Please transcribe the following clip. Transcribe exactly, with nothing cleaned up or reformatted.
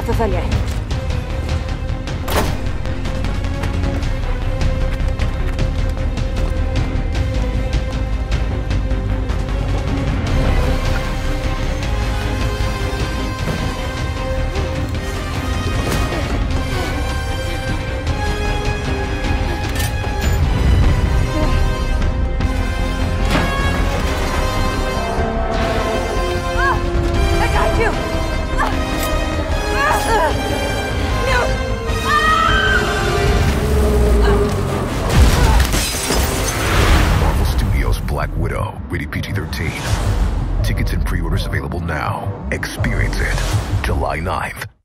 to za nie. Black Widow, rated P G thirteen. Tickets and pre-orders available now. Experience it July ninth.